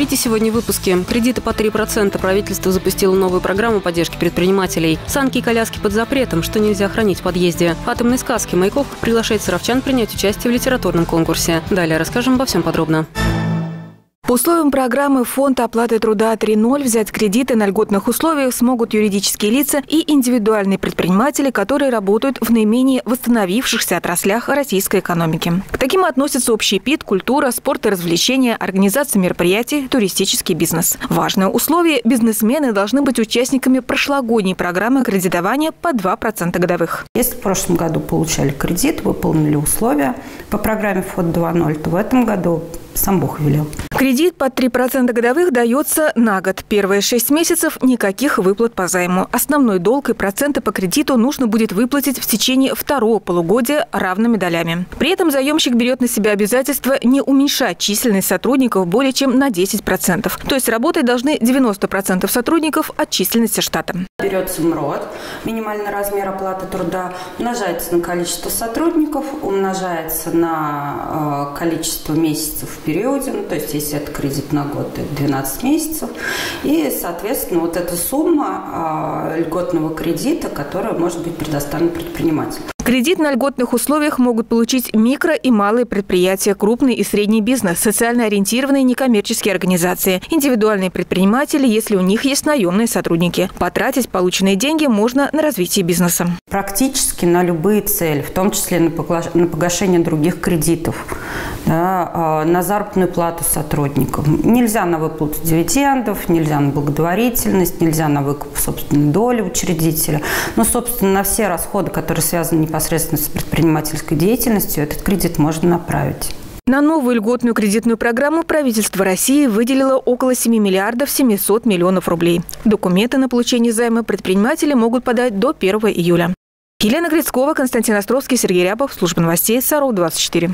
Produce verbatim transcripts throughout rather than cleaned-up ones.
Смотрите сегодня в выпуске. Кредиты по три процента. Правительство запустило новую программу поддержки предпринимателей. Санки и коляски под запретом, что нельзя хранить в подъезде. Атомные сказки. Маяковка приглашает саровчан принять участие в литературном конкурсе. Далее расскажем обо всем подробно. По условиям программы Фонд оплаты труда три ноль взять кредиты на льготных условиях смогут юридические лица и индивидуальные предприниматели, которые работают в наименее восстановившихся отраслях российской экономики. К таким относятся общепит, культура, спорт и развлечения, организация мероприятий, туристический бизнес. Важное условие – бизнесмены должны быть участниками прошлогодней программы кредитования по два процента годовых. Если в прошлом году получали кредит, выполнили условия по программе Фонд два ноль, то в этом году сам Бог велел. Кредит под три процента годовых дается на год. Первые шесть месяцев никаких выплат по займу. Основной долг и проценты по кредиту нужно будет выплатить в течение второго полугодия равными долями. При этом заемщик берет на себя обязательство не уменьшать численность сотрудников более чем на десять процентов. То есть работать должны девяносто процентов сотрудников от численности штата. Берется МРОТ, минимальный размер оплаты труда, умножается на количество сотрудников, умножается на э, количество месяцев в периоде, ну, то есть если это кредит на год, это двенадцать месяцев, и, соответственно, вот эта сумма э, льготного кредита, которая может быть предоставлена предпринимателю. Кредит на льготных условиях могут получить микро- и малые предприятия, крупный и средний бизнес, социально ориентированные некоммерческие организации, индивидуальные предприниматели, если у них есть наемные сотрудники. Потратить полученные деньги можно на развитие бизнеса. Практически на любые цели, в том числе на погашение других кредитов, да, на заработную плату сотрудникам. Нельзя на выплату дивидендов, нельзя на благотворительность, нельзя на выкуп собственной доли учредителя. Но, собственно, на все расходы, которые связаны непосредственно с предпринимательской деятельностью, этот кредит можно направить. На новую льготную кредитную программу правительство России выделило около семи миллиардов семисот миллионов рублей. Документы на получение займа предприниматели могут подать до первого июля. Елена Грицкова, Константин Островский, Сергей Рябов, служба новостей Саров двадцать четыре.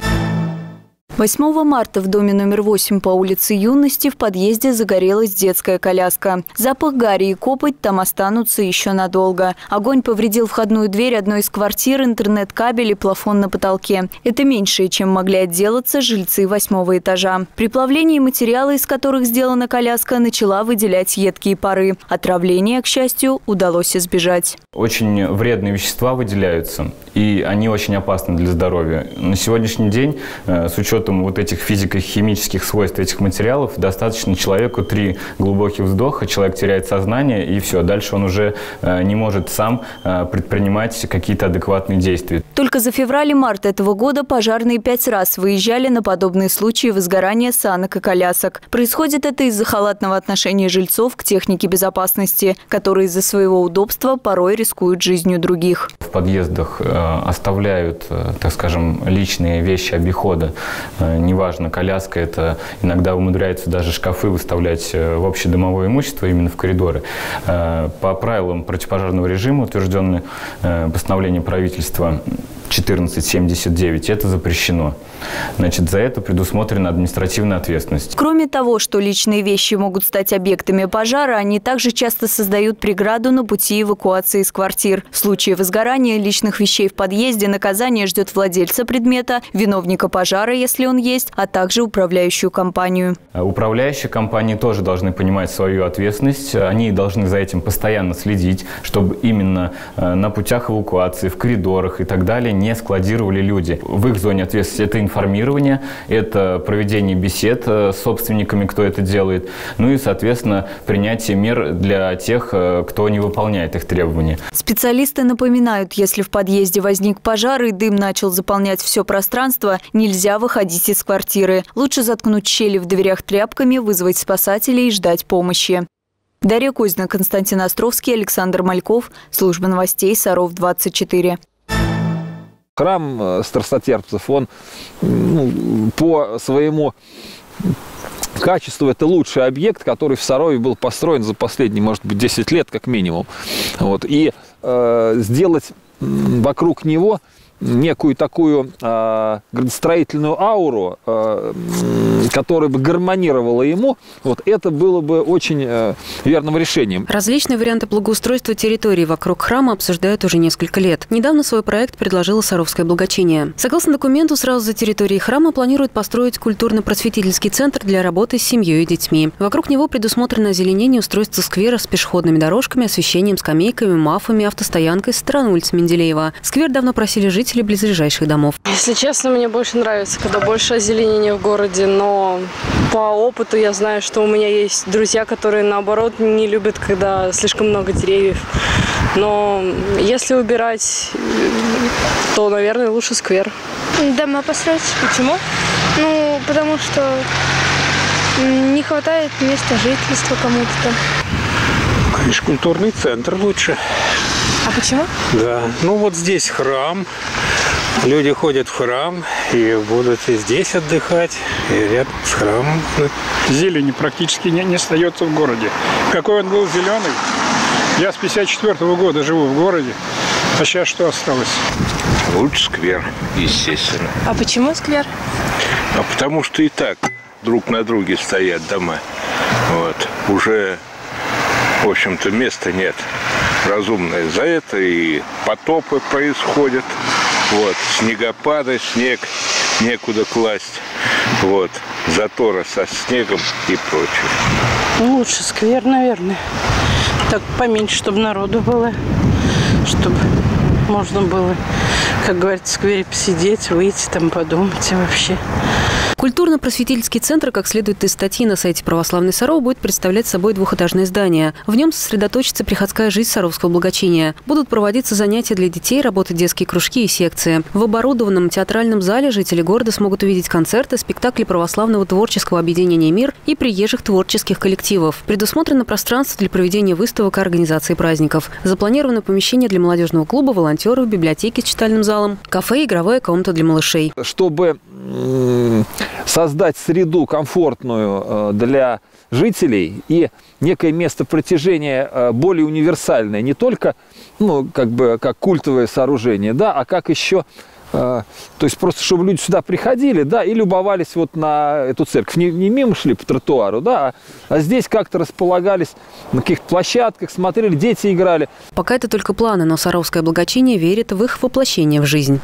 восьмого марта в доме номер восемь по улице Юности в подъезде загорелась детская коляска. Запах гари и копоть там останутся еще надолго. Огонь повредил входную дверь одной из квартир, интернет-кабель и плафон на потолке. Это меньшее, чем могли отделаться жильцы восьмого этажа. При плавлении материала, из которых сделана коляска, начала выделять едкие пары. Отравления, к счастью, удалось избежать. Очень вредные вещества выделяются, и они очень опасны для здоровья. На сегодняшний день, с учетом вот этих физико-химических свойств этих материалов, достаточно человеку три глубоких вдоха, человек теряет сознание, и все, дальше он уже не может сам предпринимать какие-то адекватные действия. Только за февраль и март этого года пожарные пять раз выезжали на подобные случаи возгорания санок и колясок. Происходит это из-за халатного отношения жильцов к технике безопасности, которые из-за своего удобства порой рискуют жизнью других. В подъездах оставляют, так скажем, личные вещи обихода. Неважно, коляска, это иногда умудряются даже шкафы выставлять в общедомовое имущество, именно в коридоры. По правилам противопожарного режима, утвержденное постановлением правительства четырнадцать семьдесят девять, это запрещено. Значит, за это предусмотрена административная ответственность. Кроме того, что личные вещи могут стать объектами пожара, они также часто создают преграду на пути эвакуации из квартир. В случае возгорания личных вещей в подъезде наказание ждет владельца предмета, виновника пожара, если он есть, а также управляющую компанию. Управляющие компании тоже должны понимать свою ответственность. Они должны за этим постоянно следить, чтобы именно на путях эвакуации, в коридорах и так далее не складировали люди. В их зоне ответственности это информирование, это проведение бесед с собственниками, кто это делает, ну и, соответственно, принятие мер для тех, кто не выполняет их требования. Специалисты напоминают, если в подъезде возник пожар и дым начал заполнять все пространство, нельзя выходить из квартиры. Лучше заткнуть щели в дверях тряпками, вызвать спасателей и ждать помощи. Дарья Кузина, Константин Островский, Александр Мальков, служба новостей Саров двадцать четыре. Храм старостотерпцев, он ну, по своему качеству это лучший объект, который в Сарове был построен за последние, может быть, десять лет как минимум. Вот. И э, сделать вокруг него некую такую э, градостроительную ауру, э, которая бы гармонировала ему, вот это было бы очень э, верным решением. Различные варианты благоустройства территории вокруг храма обсуждают уже несколько лет. Недавно свой проект предложило Саровское благочиние. Согласно документу, сразу за территорией храма планируют построить культурно-просветительский центр для работы с семьей и детьми. Вокруг него предусмотрено озеленение, устройство сквера с пешеходными дорожками, освещением, скамейками, мафами, автостоянкой со стороны улицы Менделеева. Сквер давно просили жители близлежащих домов. Если честно, мне больше нравится, когда больше озеленения в городе, но по опыту я знаю, что у меня есть друзья, которые, наоборот, не любят, когда слишком много деревьев. Но если убирать, то, наверное, лучше сквер. Дома построить. Почему? Ну, потому что не хватает места жительства кому-то. Конечно, культурный центр лучше. А почему? Да. Ну, вот здесь храм. Люди ходят в храм и будут и здесь отдыхать, и рядом с храмом. Зелени практически не, не остается в городе. Какой он был зеленый. Я с пятьдесят четвёртого года живу в городе. А сейчас что осталось? Лучше сквер, естественно. А почему сквер? А потому что и так друг на друге стоят дома. Вот. Уже, в общем-то, места нет. Разумное за это и потопы происходят. Вот. Снегопады, снег некуда класть. Вот. Заторы со снегом и прочее. Лучше сквер, наверное. Так поменьше, чтобы народу было. Чтобы можно было, как говорится, в сквере посидеть, выйти, там подумать и вообще. Культурно-просветительский центр, как следует из статьи на сайте Православной Сарова, будет представлять собой двухэтажное здание. В нем сосредоточится приходская жизнь Саровского благочиния. Будут проводиться занятия для детей, работать детские кружки и секции. В оборудованном театральном зале жители города смогут увидеть концерты, спектакли православного творческого объединения «Мир» и приезжих творческих коллективов. Предусмотрено пространство для проведения выставок и организации праздников. Запланировано помещение для молодежного клуба, волонтеров, библиотеки с читальным залом, кафе, игровая комната для малышей. Чтобы создать среду комфортную для жителей и некое место притяжения более универсальное, не только, ну, как бы, как культовое сооружение, да, а как еще, то есть просто чтобы люди сюда приходили, да, и любовались вот на эту церковь. Не, не мимо шли по тротуару, да, а, а здесь как-то располагались на каких-то площадках, смотрели, дети играли. Пока это только планы, но Саровское благочиние верит в их воплощение в жизнь.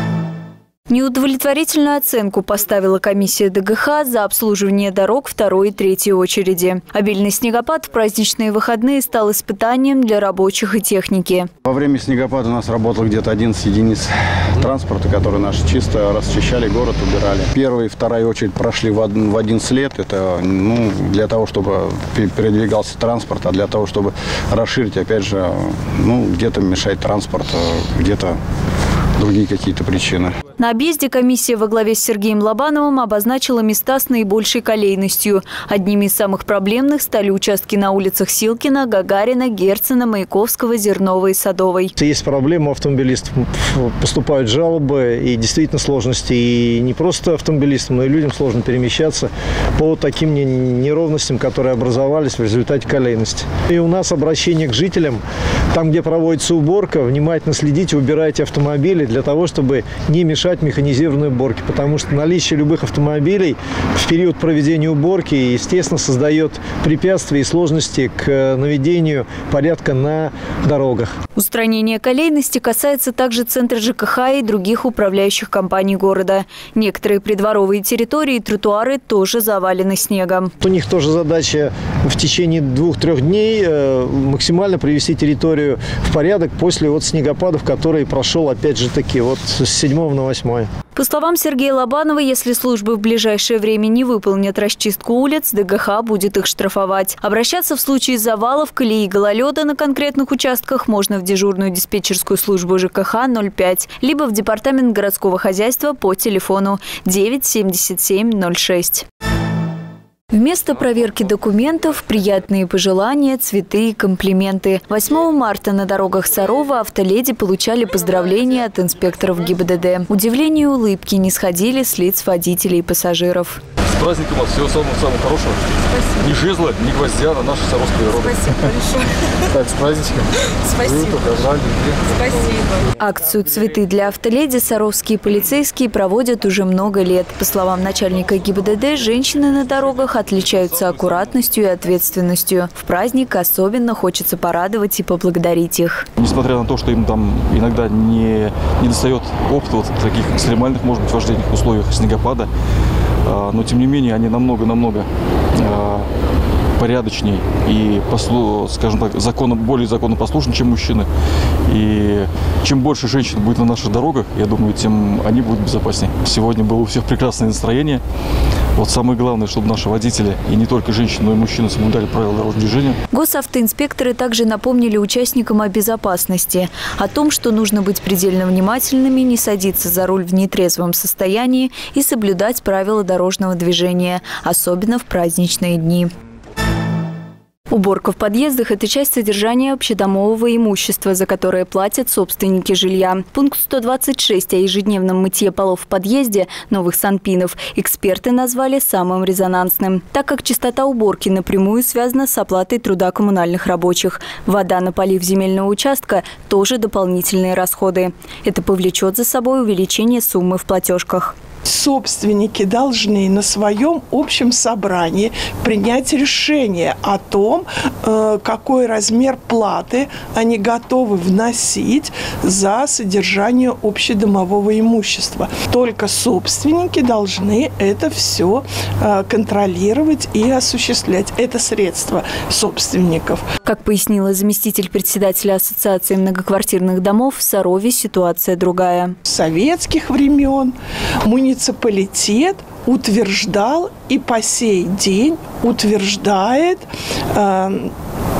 Неудовлетворительную оценку поставила комиссия ДГХ за обслуживание дорог второй и третьей очереди. Обильный снегопад в праздничные выходные стал испытанием для рабочих и техники. Во время снегопада у нас работало где-то одиннадцать единиц транспорта, которые наши чисто расчищали город, убирали. Первая и вторая очередь прошли в один, в один след. Это, ну, для того, чтобы передвигался транспорт, а для того, чтобы расширить, опять же, ну, где-то мешать транспорт, где-то другие какие-то причины. На объезде комиссия во главе с Сергеем Лобановым обозначила места с наибольшей колейностью. Одними из самых проблемных стали участки на улицах Силкина, Гагарина, Герцена, Маяковского, Зерновой и Садовой. Есть проблемы у автомобилистов, поступают жалобы и действительно сложности. И не просто автомобилистам, но и людям сложно перемещаться по таким неровностям, которые образовались в результате колейности. И у нас обращение к жителям, там, где проводится уборка, внимательно следите, убирайте автомобили для того, чтобы не мешать механизированной уборке, потому что наличие любых автомобилей в период проведения уборки, естественно, создает препятствия и сложности к наведению порядка на дорогах. Устранение колейности касается также центра ЖКХ и других управляющих компаний города. Некоторые придворовые территории и тротуары тоже завалены снегом. У них тоже задача в течение двух-трех дней максимально привести территорию в порядок после вот снегопадов, который прошел, опять же таки, вот с седьмого на восьмое. По словам Сергея Лобанова, если службы в ближайшее время не выполнят расчистку улиц, ДГХ будет их штрафовать. Обращаться в случае завалов, колеи и гололеда на конкретных участках можно в дежурную диспетчерскую службу ЖКХ ноль пять, либо в департамент городского хозяйства по телефону девять семьдесят семь ноль шесть. Вместо проверки документов – приятные пожелания, цветы и комплименты. восьмого марта на дорогах Сарова автоледи получали поздравления от инспекторов ГИБДД. Удивление и улыбки не сходили с лиц водителей и пассажиров. С праздником вас, всего самого-самого хорошего. Спасибо. Ни жезла, ни гвоздя на нашу саровскую природу. Спасибо большое. Так, с праздничком. Спасибо. Спасибо. Акцию «Цветы для автоледи» саровские полицейские проводят уже много лет. По словам начальника ГИБДД, женщины на дорогах отличаются аккуратностью и ответственностью. В праздник особенно хочется порадовать и поблагодарить их. Несмотря на то, что им там иногда не, не достает опыта вот в таких экстремальных, может быть, вождениях условиях снегопада, но тем не менее они намного-намного порядочней и, скажем так, законно, более законопослушны, чем мужчины. И чем больше женщин будет на наших дорогах, я думаю, тем они будут безопаснее. Сегодня было у всех прекрасное настроение. Вот самое главное, чтобы наши водители, и не только женщины, но и мужчины, соблюдали правила дорожного движения. Госавтоинспекторы также напомнили участникам о безопасности, о том, что нужно быть предельно внимательными, не садиться за руль в нетрезвом состоянии и соблюдать правила дорожного движения, особенно в праздничные дни. Уборка в подъездах – это часть содержания общедомового имущества, за которое платят собственники жилья. Пункт сто двадцать шесть о ежедневном мытье полов в подъезде новых санпинов эксперты назвали самым резонансным, так как частота уборки напрямую связана с оплатой труда коммунальных рабочих. Вода на полив земельного участка – тоже дополнительные расходы. Это повлечет за собой увеличение суммы в платежках. Собственники должны на своем общем собрании принять решение о том, какой размер платы они готовы вносить за содержание общедомового имущества. Только собственники должны это все контролировать и осуществлять. Это средства собственников. Как пояснила заместитель председателя Ассоциации многоквартирных домов, в Сарове ситуация другая. С советских времен муниципалитет утверждал и по сей день утверждает э,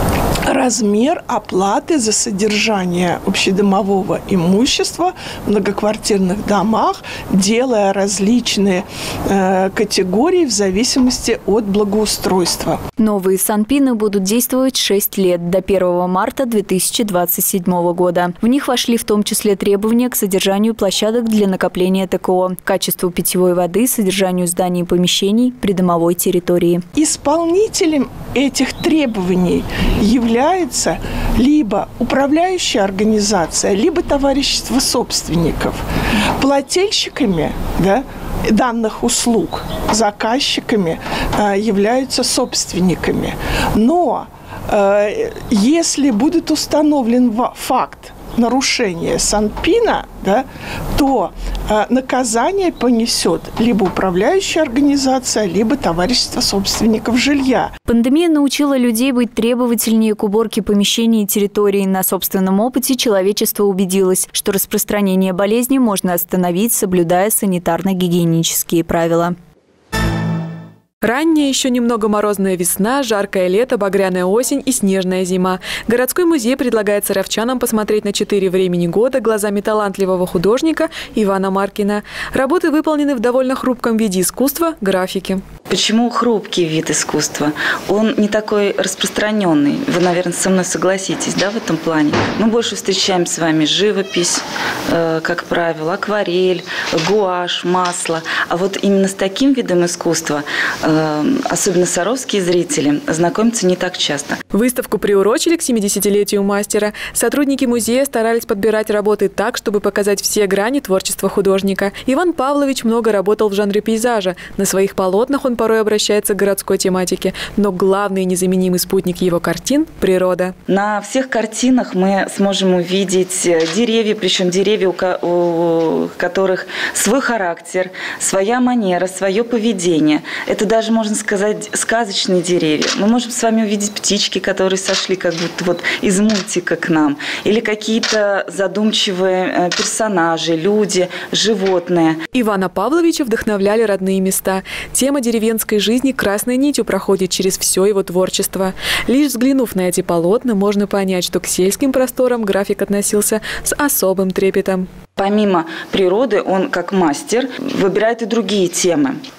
размер оплаты за содержание общедомового имущества в многоквартирных домах, делая различные э, категории в зависимости от благоустройства. Новые санпины будут действовать шесть лет, до первого марта две тысячи двадцать седьмого года. В них вошли в том числе требования к содержанию площадок для накопления ТКО, качеству питьевой воды, содержанию зданий и помещений, придомовой территории. Исполнителем этих требований является является либо управляющая организация, либо товарищество собственников. Плательщиками, да, данных услуг, заказчиками э, являются собственниками. Но э, если будет установлен факт нарушения санпина, да, то э, наказание понесет либо управляющая организация, либо товарищество собственников жилья. Пандемия научила людей быть требовательнее к уборке помещений и территорий. На собственном опыте человечество убедилось, что распространение болезни можно остановить, соблюдая санитарно-гигиенические правила. Ранняя, еще немного морозная весна, жаркое лето, багряная осень и снежная зима. Городской музей предлагает саровчанам посмотреть на четыре времени года глазами талантливого художника Ивана Маркина. Работы выполнены в довольно хрупком виде искусства – графики. Почему хрупкий вид искусства? Он не такой распространенный. Вы, наверное, со мной согласитесь, да, в этом плане? Мы больше встречаем с вами живопись, э, как правило, акварель, гуашь, масло. А вот именно с таким видом искусства э, особенно саровские зрители знакомятся не так часто. Выставку приурочили к семидесятилетию мастера. Сотрудники музея старались подбирать работы так, чтобы показать все грани творчества художника. Иван Павлович много работал в жанре пейзажа. На своих полотнах он порой обращается к городской тематике. Но главный незаменимый спутник его картин – природа. На всех картинах мы сможем увидеть деревья, причем деревья, у которых свой характер, своя манера, свое поведение. Это даже, можно сказать, сказочные деревья. Мы можем с вами увидеть птички, которые сошли как будто вот из мультика к нам. Или какие-то задумчивые персонажи, люди, животные. Ивана Павловича вдохновляли родные места. Тема деревенской жизни красной нитью проходит через все его творчество. Лишь взглянув на эти полотна, можно понять, что к сельским просторам график относился с особым трепетом. Помимо природы, он как мастер выбирает и другие темы.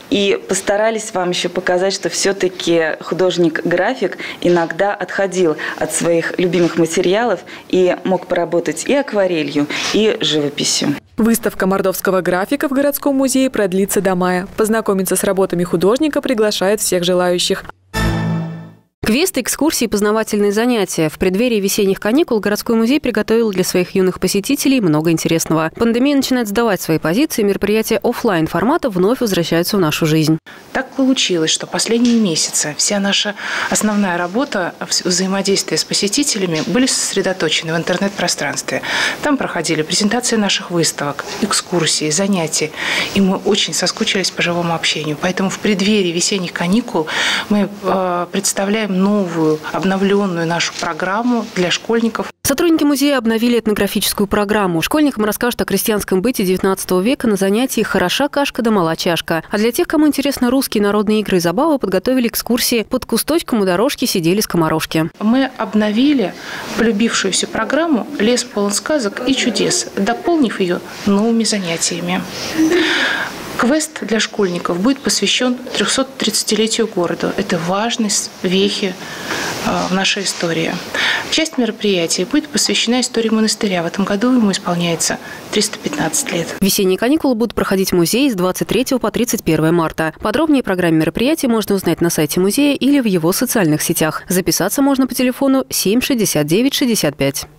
И постарались вам еще показать, что все-таки художник-график иногда отходил от своих любимых материалов и мог поработать и акварелью, и живописью. Выставка мордовского графика в городском музее продлится до мая. Познакомиться с работами художника приглашает всех желающих. Квесты, экскурсии, познавательные занятия. В преддверии весенних каникул городской музей приготовил для своих юных посетителей много интересного. Пандемия начинает сдавать свои позиции, мероприятия офлайн формата вновь возвращаются в нашу жизнь. Так получилось, что последние месяцы вся наша основная работа взаимодействия с посетителями были сосредоточены в интернет-пространстве. Там проходили презентации наших выставок, экскурсии, занятия. И мы очень соскучились по живому общению. Поэтому в преддверии весенних каникул мы э, представляем новую, обновленную нашу программу для школьников. Сотрудники музея обновили этнографическую программу. Школьникам расскажут о крестьянском быте девятнадцатого века на занятии «Хороша кашка да мала чашка». А для тех, кому интересны русские народные игры и забавы, подготовили экскурсии «Под кусточком у дорожки сидели скоморошки». Мы обновили полюбившуюся программу «Лес полон сказок и чудес», дополнив ее новыми занятиями. Квест для школьников будет посвящен трехсотридцатилетию города. Это важные вехи в нашей истории. Часть мероприятия будет посвящена истории монастыря. В этом году ему исполняется триста пятнадцать лет. Весенние каникулы будут проходить в музее с двадцать третьего по тридцать первое марта. Подробнее о программе мероприятия можно узнать на сайте музея или в его социальных сетях. Записаться можно по телефону семь шестьдесят девять шестьдесят пять.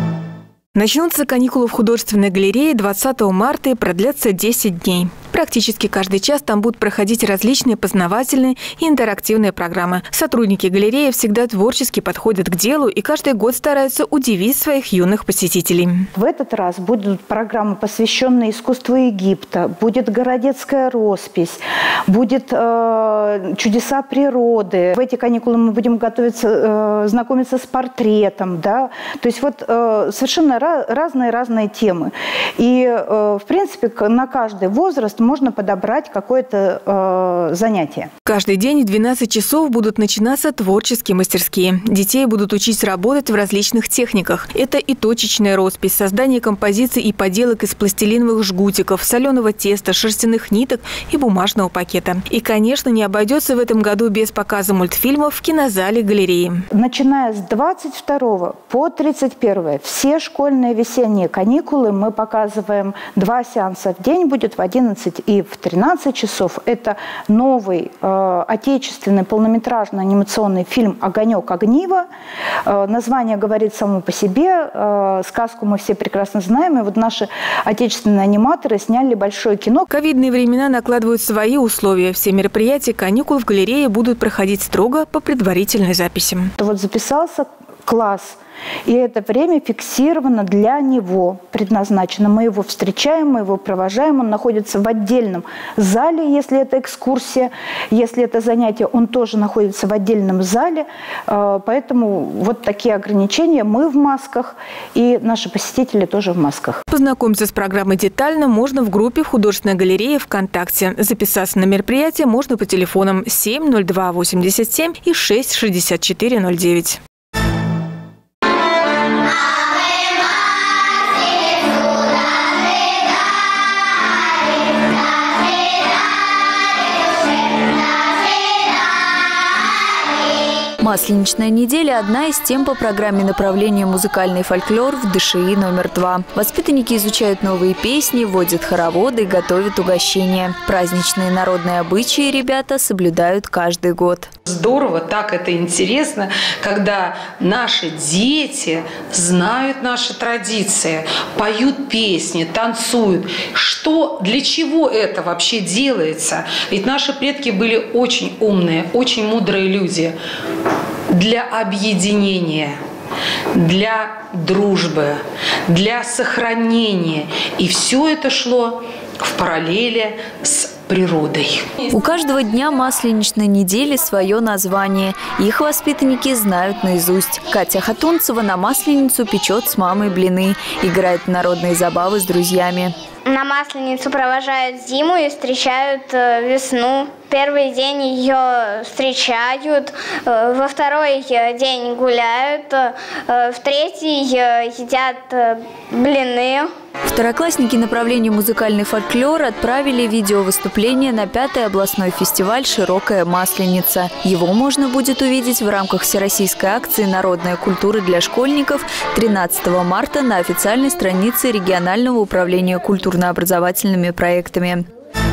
Начнутся каникулы в художественной галерее двадцатого марта и продлятся десять дней. Практически каждый час там будут проходить различные познавательные и интерактивные программы. Сотрудники галереи всегда творчески подходят к делу и каждый год стараются удивить своих юных посетителей. В этот раз будут программы, посвященные искусству Египта, будет городецкая роспись, будет э, чудеса природы. В эти каникулы мы будем готовиться, э, знакомиться с портретом. Да? То есть вот э, совершенно разные-разные темы. И, э, в принципе, на каждый возраст можно подобрать какое-то э, занятие. Каждый день в двенадцать часов будут начинаться творческие мастерские. Детей будут учить работать в различных техниках. Это и точечная роспись, создание композиций и поделок из пластилиновых жгутиков, соленого теста, шерстяных ниток и бумажного пакета. И, конечно, не обойдется в этом году без показа мультфильмов в кинозале галереи. Начиная с двадцать второго по тридцать первое все школьные весенние каникулы мы показываем два сеанса в день, будет в одиннадцать и в тринадцать часов. Это новый э, отечественный полнометражный анимационный фильм «Огонек огниво». Э, название говорит само по себе. Э, сказку мы все прекрасно знаем. И вот наши отечественные аниматоры сняли большое кино. Ковидные времена накладывают свои условия. Все мероприятия каникул в галерее будут проходить строго по предварительной записи. Вот записался класс. И это время фиксировано для него, предназначено. Мы его встречаем, мы его провожаем. Он находится в отдельном зале, если это экскурсия. Если это занятие, он тоже находится в отдельном зале. Поэтому вот такие ограничения. Мы в масках, и наши посетители тоже в масках. Познакомиться с программой детально можно в группе в художественной галерее ВКонтакте. Записаться на мероприятие можно по телефонам семь ноль два восемьдесят семь и шесть шестьдесят четыре ноль девять. Масленичная неделя – одна из тем по программе направления «Музыкальный фольклор» в ДШИ номер два. Воспитанники изучают новые песни, водят хороводы, готовят угощения. Праздничные народные обычаи ребята соблюдают каждый год. Здорово, так это интересно, когда наши дети знают наши традиции, поют песни, танцуют. Что, для чего это вообще делается? Ведь наши предки были очень умные, очень мудрые люди. Для объединения, для дружбы, для сохранения. И все это шло в параллели с природой. У каждого дня масленичной недели свое название. Их воспитанники знают наизусть. Катя Хатунцева на Масленицу печет с мамой блины, играет в народные забавы с друзьями. на Масленицу провожают зиму и встречают весну. Первый день ее встречают, во второй день гуляют, в третий едят блины. Второклассники направления музыкальный фольклор отправили видеовыступление на пятый областной фестиваль «Широкая Масленица». Его можно будет увидеть в рамках всероссийской акции «Народная культура для школьников» тринадцатого марта на официальной странице регионального управления культурно-образовательными проектами.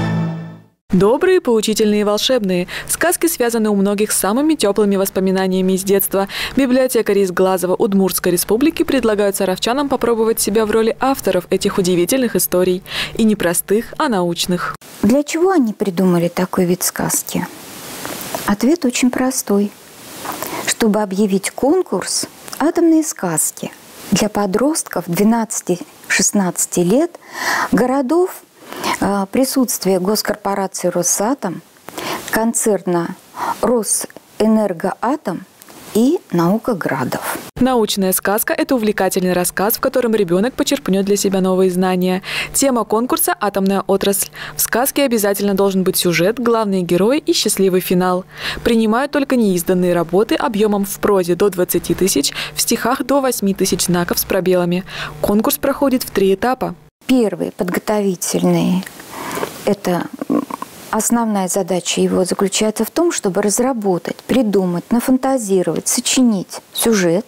Добрые, поучительные и волшебные. Сказки связаны у многих с самыми теплыми воспоминаниями из детства. Библиотекари из Глазова Удмуртской республики предлагают саровчанам попробовать себя в роли авторов этих удивительных историй. И не простых, а научных. Для чего они придумали такой вид сказки? Ответ очень простой. Чтобы объявить конкурс «Атомные сказки» для подростков двенадцати-шестнадцати лет, городов, присутствие госкорпорации «Росатом», концерна «Росэнергоатом» и «Наукоградов». Научная сказка – это увлекательный рассказ, в котором ребенок почерпнет для себя новые знания. Тема конкурса – атомная отрасль. В сказке обязательно должен быть сюжет, главные герои и счастливый финал. Принимают только неизданные работы объемом в прозе до двадцати тысяч, в стихах до восьми тысяч знаков с пробелами. Конкурс проходит в три этапа. Первый, подготовительный, это основная задача его заключается в том, чтобы разработать, придумать, нафантазировать, сочинить сюжет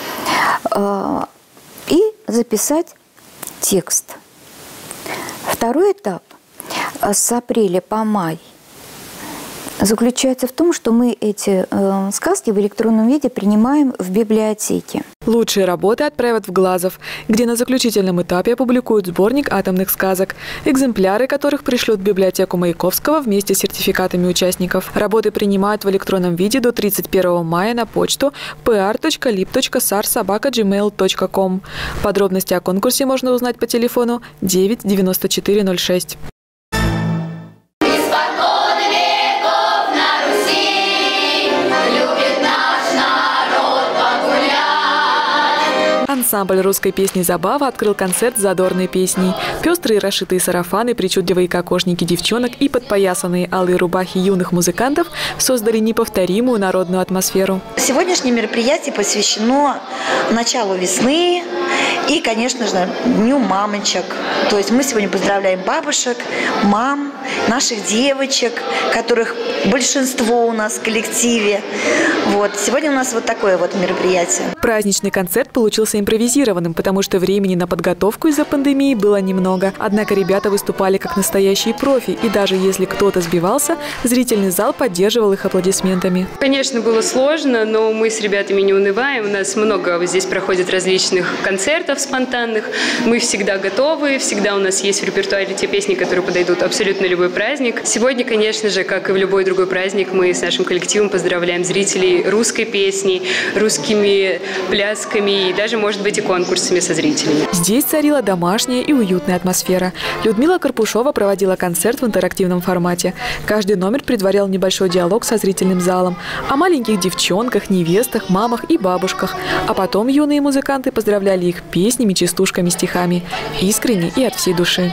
э, и записать текст. Второй этап с апреля по май заключается в том, что мы эти э, сказки в электронном виде принимаем в библиотеке. Лучшие работы отправят в Глазов, где на заключительном этапе опубликуют сборник атомных сказок, экземпляры которых пришлют в библиотеку Маяковского вместе с сертификатами участников. Работы принимают в электронном виде до тридцать первого мая на почту пи ар точка лип точка сар собака джи мейл точка ком. Подробности о конкурсе можно узнать по телефону девять девяносто четыре ноль шесть. Ансамбль русской песни «Забава» открыл концерт задорной песней. Пестрые расшитые сарафаны, причудливые кокошники девчонок и подпоясанные алые рубахи юных музыкантов создали неповторимую народную атмосферу. Сегодняшнее мероприятие посвящено началу весны и, конечно же, Дню мамочек. То есть мы сегодня поздравляем бабушек, мам, наших девочек, которых большинство у нас в коллективе. Вот. Сегодня у нас вот такое вот мероприятие. Праздничный концерт получился импровизированным, потому что времени на подготовку из-за пандемии было немного. Однако ребята выступали как настоящие профи, и даже если кто-то сбивался, зрительный зал поддерживал их аплодисментами. Конечно, было сложно, но мы с ребятами не унываем. У нас много здесь проходит различных концертов спонтанных. Мы всегда готовы, всегда у нас есть в репертуаре те песни, которые подойдут абсолютно любой праздник. Сегодня, конечно же, как и в любой другой праздник, мы с нашим коллективом поздравляем зрителей русской песней, русскими плясками и даже, может быть, и конкурсами со зрителями. Здесь царила домашняя и уютная атмосфера. Людмила Карпушова проводила концерт в интерактивном формате. Каждый номер предварял небольшой диалог со зрительным залом о маленьких девчонках, невестах, мамах и бабушках. А потом юные музыканты поздравляли их песнями, частушками, стихами. Искренне и от всей души.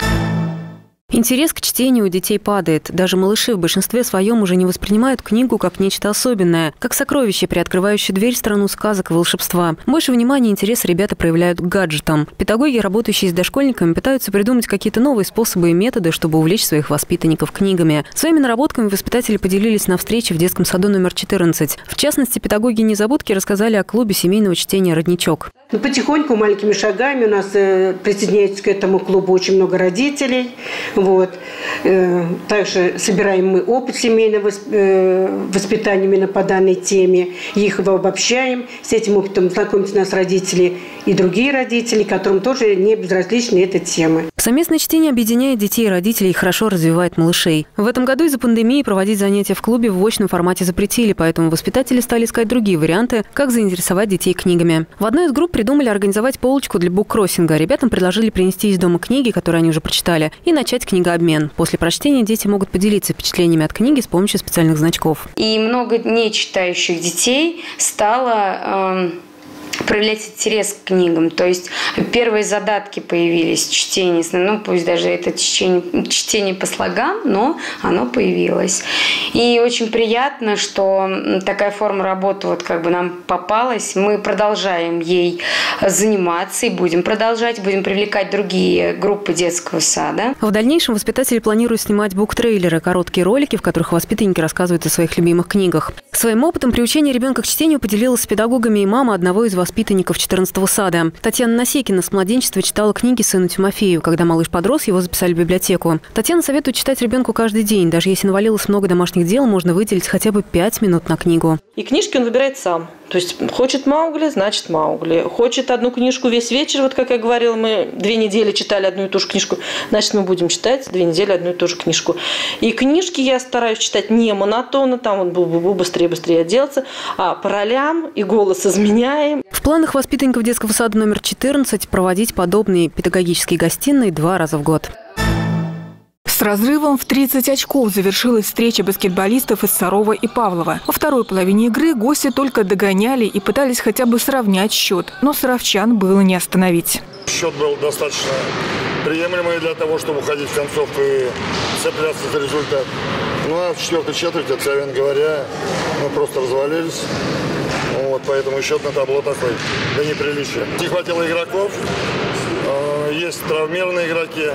Интерес к чтению у детей падает. Даже малыши в большинстве своем уже не воспринимают книгу как нечто особенное, как сокровище, приоткрывающее дверь в страну сказок и волшебства. Больше внимания и интереса ребята проявляют к гаджетам. Педагоги, работающие с дошкольниками, пытаются придумать какие-то новые способы и методы, чтобы увлечь своих воспитанников книгами. Своими наработками воспитатели поделились на встрече в детском саду номер четырнадцать. В частности, педагоги-незабудки рассказали о клубе семейного чтения «Родничок». Ну, потихоньку, маленькими шагами у нас э, присоединяется к этому клубу очень много родителей. Вот. Э, также собираем мы опыт семейного э, воспитания именно по данной теме. Их его обобщаем. С этим опытом знакомятся у нас родители и другие родители, которым тоже не безразлична эта тема. Совместное чтение объединяет детей и родителей и хорошо развивает малышей. В этом году из-за пандемии проводить занятия в клубе в очном формате запретили, поэтому воспитатели стали искать другие варианты, как заинтересовать детей книгами. В одной из групп придумали организовать полочку для буккроссинга. Ребятам предложили принести из дома книги, которые они уже прочитали, и начать книгообмен. После прочтения дети могут поделиться впечатлениями от книги с помощью специальных значков. И много не читающих детей стало... Э проявлять интерес к книгам. То есть первые задатки появились, чтение, ну пусть даже это чтение, чтение по слогам, но оно появилось. И очень приятно, что такая форма работы вот как бы нам попалась. Мы продолжаем ей заниматься и будем продолжать, будем привлекать другие группы детского сада. В дальнейшем воспитатели планируют снимать буктрейлеры, короткие ролики, в которых воспитанники рассказывают о своих любимых книгах. Своим опытом приучения ребенка к чтению поделилась с педагогами и мама одного из воспитанников четырнадцатого сада. Татьяна Насекина с младенчества читала книги сыну Тимофею. Когда малыш подрос, его записали в библиотеку. Татьяна советует читать ребенку каждый день. Даже если навалилось много домашних дел, можно выделить хотя бы пять минут на книгу. И книжки он выбирает сам. То есть хочет Маугли, значит Маугли. Хочет одну книжку весь вечер, вот как я говорила, мы две недели читали одну и ту же книжку, значит мы будем читать две недели одну и ту же книжку. И книжки я стараюсь читать не монотонно, там вот бу-бу-бу, быстрее-быстрее отделаться, а по ролям и голос изменяем. В планах воспитанников детского сада номер четырнадцать проводить подобные педагогические гостиные два раза в год. С разрывом в тридцать очков завершилась встреча баскетболистов из Сарова и Павлова. Во второй половине игры гости только догоняли и пытались хотя бы сравнять счет, но саровчан было не остановить. Счет был достаточно приемлемый для того, чтобы уходить в концовку и цепляться за результат. Ну а в четвертой четверти, откровенно говоря, мы просто развалились. Вот, поэтому счет на табло такой, до неприличия. Не хватило игроков, есть травмированные игроки.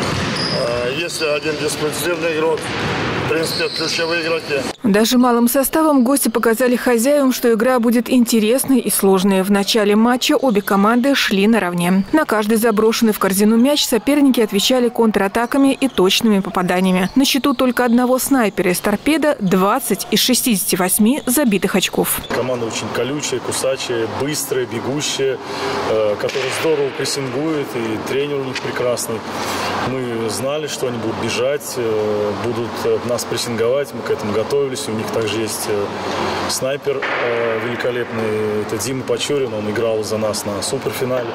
Есть один дисквалифицированный игрок. В принципе, это ключевые игроки. Даже малым составом гости показали хозяевам, что игра будет интересной и сложной. В начале матча обе команды шли наравне. На каждый заброшенный в корзину мяч соперники отвечали контратаками и точными попаданиями. На счету только одного снайпера из торпеда двадцать из шестидесяти восьми забитых очков. Команда очень колючая, кусачая, быстрая, бегущая, которая здорово прессингует, и тренер у них прекрасный. Мы знали, что они будут бежать, будут нас прессинговать, мы к этому готовились. У них также есть снайпер великолепный, это Дима Почурин, он играл за нас на суперфинале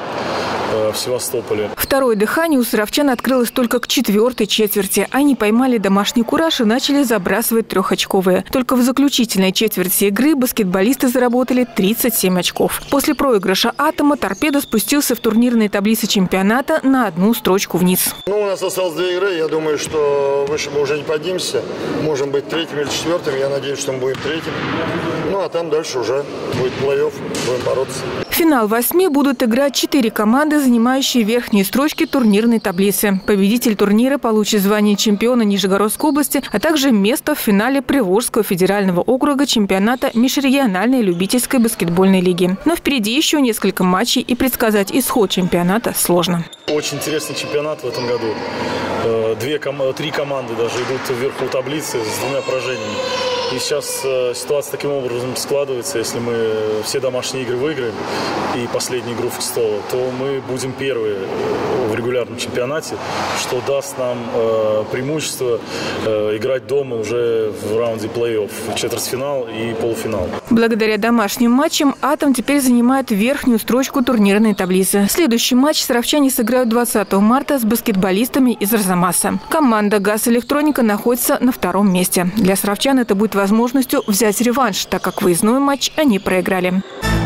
в Севастополе. Второе дыхание у саровчан открылось только к четвертой четверти. Они поймали домашний кураж и начали забрасывать трехочковые. Только в заключительной четверти игры баскетболисты заработали тридцать семь очков. После проигрыша «Атома» «Торпедо» спустился в турнирной таблице чемпионата на одну строчку вниз. Ну, у нас осталось две игры. Я думаю, что выше мы уже не поднимемся. Можем быть третьим или четвертым. Я надеюсь, что мы будем третьим. Ну, а там дальше уже будет плей-офф. Будем бороться. В финал восьми будут играть четыре команды, занимающие верхние строчки турнирной таблицы. Победитель турнира получит звание чемпиона Нижегородской области, а также место в финале Приволжского федерального округа чемпионата межрегиональной любительской баскетбольной лиги. Но впереди еще несколько матчей, и предсказать исход чемпионата сложно. Очень интересный чемпионат в этом году. Две, три команды даже идут вверху таблицы с двумя поражениями. И сейчас э, ситуация таким образом складывается, если мы все домашние игры выиграем и последнюю игру в Кстово, то мы будем первые в регулярном чемпионате, что даст нам э, преимущество э, играть дома уже в раунде плей-офф, четвертьфинал и полуфинал. Благодаря домашним матчам «Атом» теперь занимает верхнюю строчку турнирной таблицы. Следующий матч саровчане сыграют двадцатого марта с баскетболистами из Арзамаса. Команда «ГАЗ Электроника» находится на втором месте. Для саровчан это будет возможностью взять реванш, так как выездной матч они проиграли.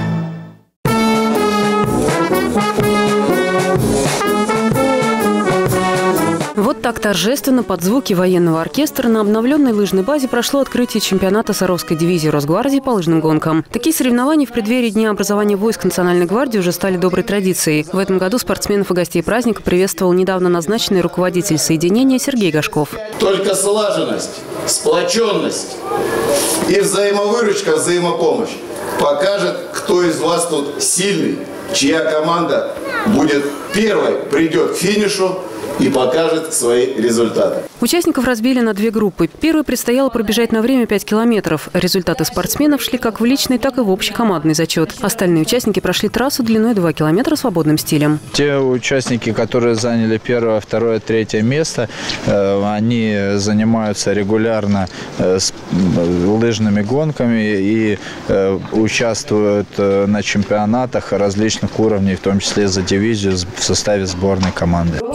Вот так торжественно под звуки военного оркестра на обновленной лыжной базе прошло открытие чемпионата Саровской дивизии Росгвардии по лыжным гонкам. Такие соревнования в преддверии Дня образования войск Национальной гвардии уже стали доброй традицией. В этом году спортсменов и гостей праздника приветствовал недавно назначенный руководитель соединения Сергей Гашков. Только слаженность, сплоченность и взаимовыручка, взаимопомощь покажет, кто из вас тут сильный, чья команда будет первой, придет к финишу и покажет свои результаты. Участников разбили на две группы. Первой предстояло пробежать на время пять километров. Результаты спортсменов шли как в личный, так и в общекомандный зачет. Остальные участники прошли трассу длиной два километра свободным стилем. Те участники, которые заняли первое, второе, третье место, они занимаются регулярно лыжными гонками и участвуют на чемпионатах различных уровней, в том числе за дивизию в составе сборной команды. Игорь Агаев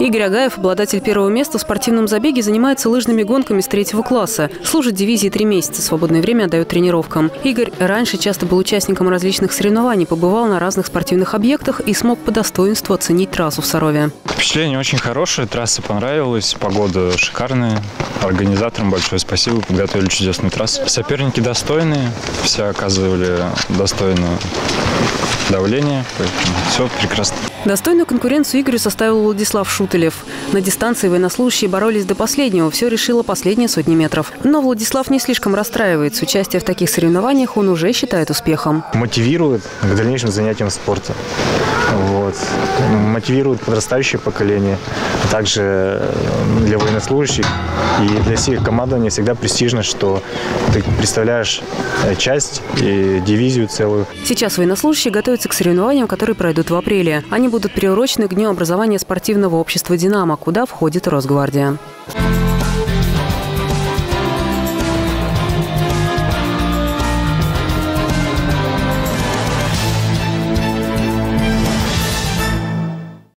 Николаев, обладатель первого места в спортивном забеге, занимается лыжными гонками с третьего класса. Служит в дивизии три месяца, свободное время отдает тренировкам. Игорь раньше часто был участником различных соревнований, побывал на разных спортивных объектах и смог по достоинству оценить трассу в Сарове. Впечатление очень хорошее, трасса понравилась, погода шикарная. Организаторам большое спасибо, подготовили чудесную трассу. Соперники достойные, все оказывали достойное давление, поэтому все прекрасно. Достойную конкуренцию Игорю составил Владислав Шутелев. На дистанции военнослужащие боролись до последнего, все решило последние сотни метров. Но Владислав не слишком расстраивается. Участие в таких соревнованиях он уже считает успехом. Мотивирует к дальнейшим занятиям спорта. Вот. Мотивирует подрастающее поколение. А также для военнослужащих и для всех командований всегда престижно, что ты представляешь часть и дивизию целую. Сейчас военнослужащие готовятся к соревнованиям, которые пройдут в апреле. Они будут приурочены к Дню образования спортивного общества «Динамо», куда входит Росгвардия.